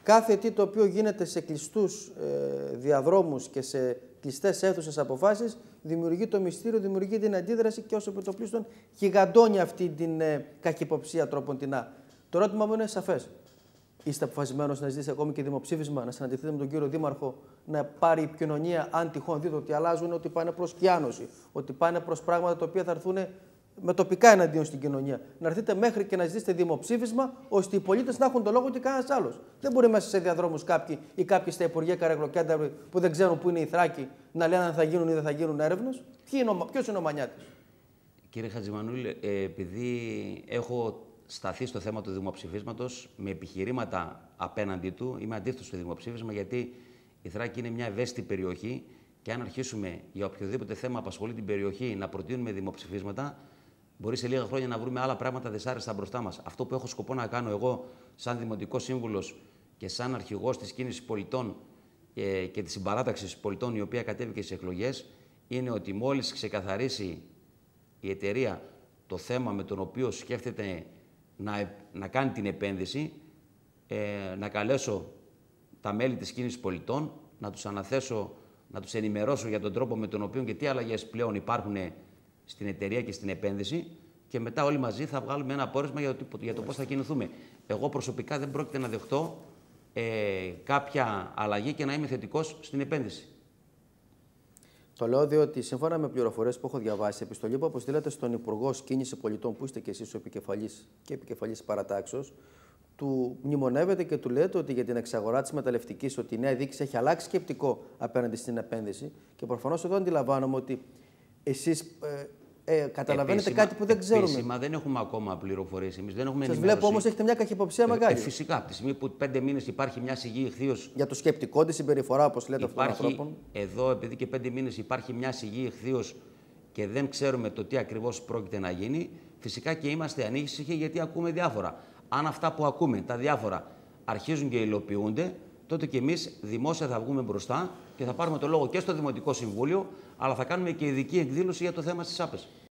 Κάθε τι το οποίο γίνεται σε κλειστούς διαδρόμους και σε κλειστές αίθουσες αποφάσεις δημιουργεί το μυστήριο, δημιουργεί την αντίδραση και όσο επιτοπλίστων γιγαντώνει αυτή την καχυποψία τρόποντινά. Το ερώτημα μου είναι σαφές. Είστε αποφασισμένος να ζητήσετε ακόμη και δημοψήφισμα, να συναντηθείτε με τον κύριο Δήμαρχο, να πάρει η κοινωνία, αν τυχόν δείτε ότι αλλάζουν, ότι πάνε προς κιάνωση, ότι πάνε προς πράγματα τα οποία θα έρθουν με τοπικά εναντίον στην κοινωνία. Να έρθετε μέχρι και να ζητήσετε δημοψήφισμα, ώστε οι πολίτες να έχουν το λόγο και κανένας άλλος. Δεν μπορεί μέσα σε διαδρόμους κάποιοι ή κάποιοι στα Υπουργεία Καραγλοκέντρα που δεν ξέρουν πού είναι οι Θράκοι να λένε αν θα γίνουν ή δεν θα γίνουν έρευνες. Ποιος είναι ο Μανιάτης? Κύριε Χατζημανούλη, επειδή έχω σταθεί στο θέμα του δημοψηφίσματος με επιχειρήματα απέναντί του, είμαι αντίθετος στο δημοψήφισμα, γιατί η Θράκη είναι μια ευαίσθητη περιοχή και αν αρχίσουμε για οποιοδήποτε θέμα απασχολεί την περιοχή να προτείνουμε δημοψηφίσματα, μπορεί σε λίγα χρόνια να βρούμε άλλα πράγματα δυσάρεστα μπροστά μας. Αυτό που έχω σκοπό να κάνω εγώ, σαν Δημοτικός Σύμβουλος και σαν αρχηγός της κίνησης πολιτών και της συμπαράταξης πολιτών, η οποία κατέβηκε στις εκλογές, είναι ότι μόλις ξεκαθαρίσει η εταιρεία το θέμα με τον οποίο σκέφτεται να κάνει την επένδυση, να καλέσω τα μέλη της κίνησης πολιτών, να τους αναθέσω, να τους ενημερώσω για τον τρόπο με τον οποίο και τι αλλαγές πλέον υπάρχουν στην εταιρεία και στην επένδυση και μετά όλοι μαζί θα βγάλουμε ένα πόρισμα για το πώς θα κινηθούμε. Εγώ προσωπικά δεν πρόκειται να δεχτώ κάποια αλλαγή και να είμαι θετικός στην επένδυση. Το λέω διότι σύμφωνα με πληροφορίες που έχω διαβάσει, επιστολή που αποστήλατε στον Υπουργό Κίνηση Πολιτών, που είστε και εσείς ο επικεφαλής παρατάξεως, του μνημονεύετε και του λέτε ότι για την εξαγορά της μεταλλευτικής, ότι η νέα διοίκηση έχει αλλάξει σκεπτικό απέναντι στην επένδυση. Και προφανώς εδώ αντιλαμβάνομαι ότι εσείς καταλαβαίνετε κάτι που δεν ξέρουμε. Επίσημα δεν έχουμε ακόμα πληροφορίες. Εμείς δεν έχουμε σας ενημέρωση. βλέπω όμως έχετε μια καχυποψία μεγάλη. Φυσικά, από τη στιγμή που 5 μήνες υπάρχει μια σιγή ηχθείως. Για το σκεπτικό της συμπεριφορά, όπως λέτε, αυτών των ανθρώπων. Εδώ, επειδή και 5 μήνες υπάρχει μια σιγή ηχθείως και δεν ξέρουμε το τι ακριβώς πρόκειται να γίνει, φυσικά και είμαστε ανήσυχοι γιατί ακούμε διάφορα. Αν αυτά που ακούμε, τα διάφορα, αρχίζουν και υλοποιούνται, τότε και εμείς δημόσια θα βγούμε μπροστά και θα πάρουμε το λόγο και στο Δημοτικό Συμβούλιο, αλλά θα κάνουμε και ειδική εκδήλωση για το θέμα στις ΑΠΕΣ.